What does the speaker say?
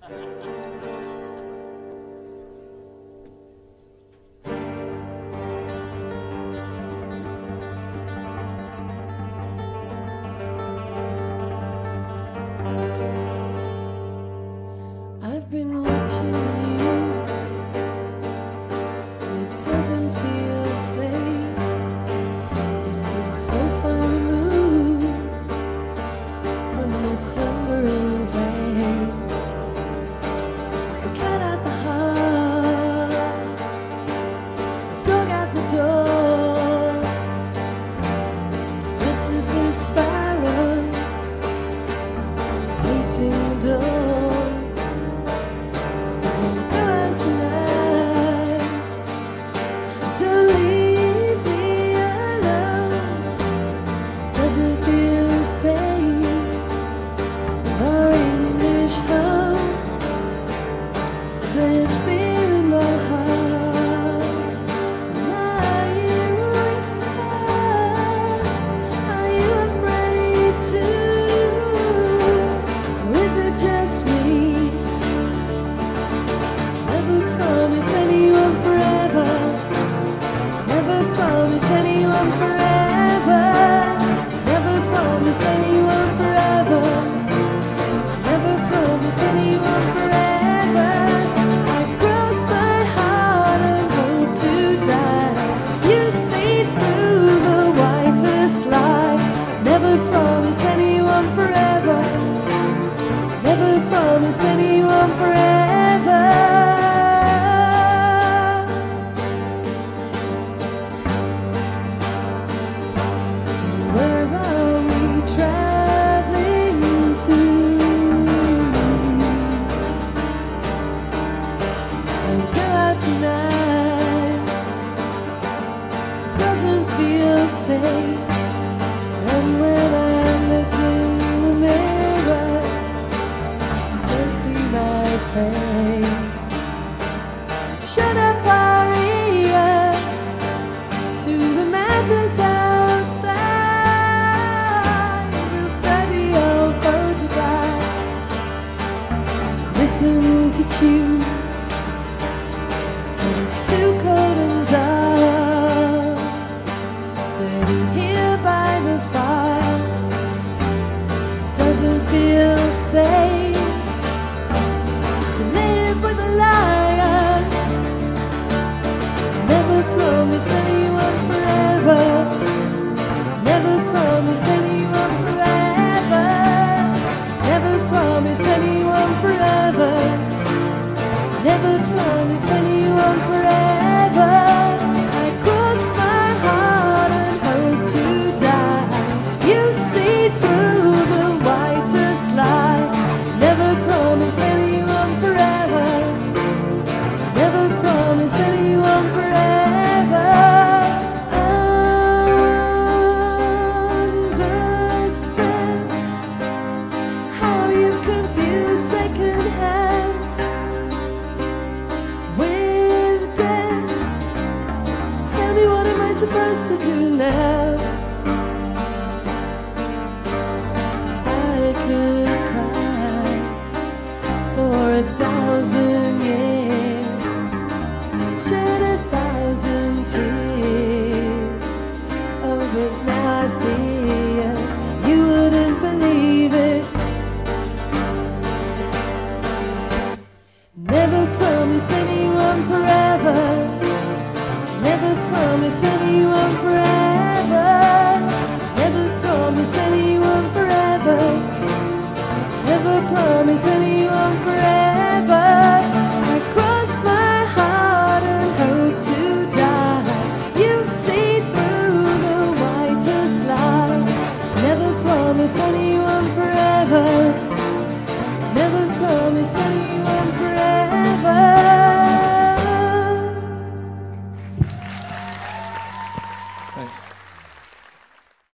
I've been watching the news, and it doesn't feel safe. It feels so far removed from the slumbering place. The cat at the heart, the dog at the door, restless as sparrows waiting the door. Shut up our ear to the madness outside. We'll study our photographs, listen to tunes, but it's too cold and dark. Standing here by the fire doesn't feel safe. With a liar, never promise anyone forever. Never promise anyone forever. Never promise anyone forever. Never promise anyone forever. I cross my heart and hope to die. You see through the whitest lie. Never promise anyone forever. Never promise anyone forever. Understand how you confuse second hand with death. Tell me, what am I supposed to do now? I could cry for 1,000 years, shed 1,000 tears. Oh, but now I fear you wouldn't believe it. Never promise anyone forever. Never promise anyone forever. Never promise anyone forever. Never promise anyone forever.